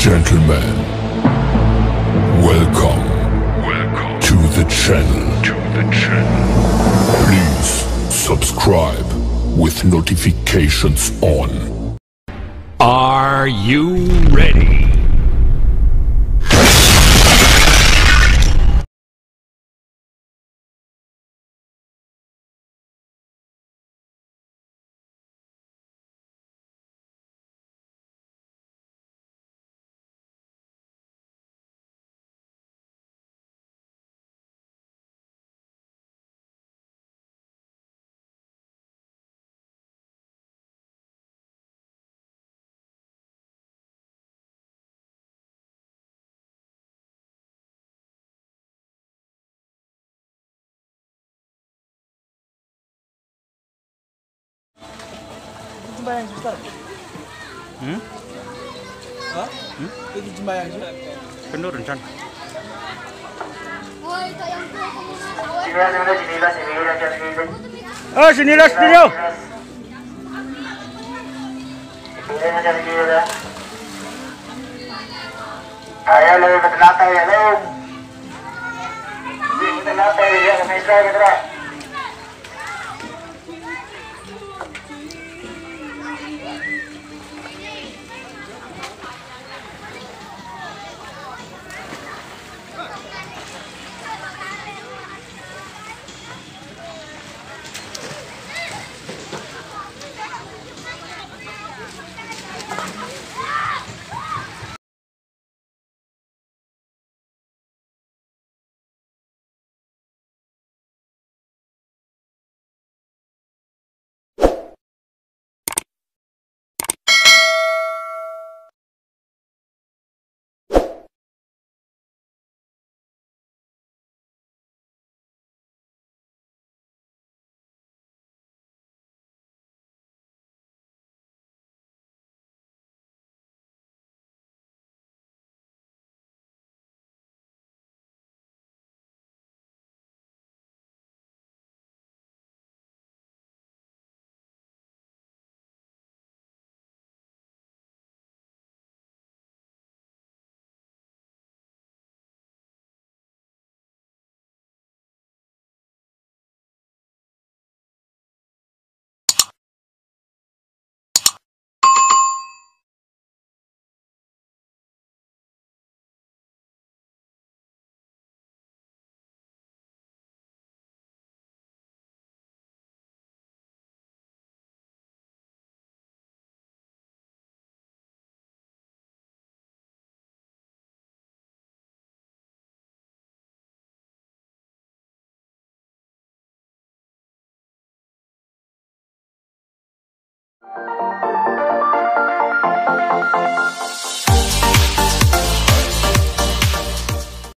gentlemen, welcome to the channel. Please subscribe with notifications on. Are you ready? Sembahyang Ustaz. Ha? Pergi sembahyang je. Penuh rencana. Oh, sinilah studio. Ayo lo berlatih ya lo. Ini berlatih ya, mesra gitu.